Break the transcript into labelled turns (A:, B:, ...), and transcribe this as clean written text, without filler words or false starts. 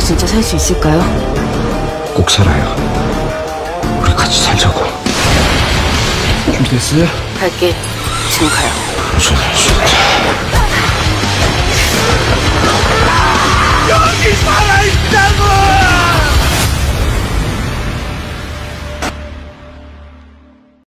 A: 진짜 살 수 있을까요?
B: 꼭 살아요. 우리 같이 살자고. 준비됐어요?
A: 갈게. 지금 가요.
B: 무슨 일이지?
C: 여기 살아!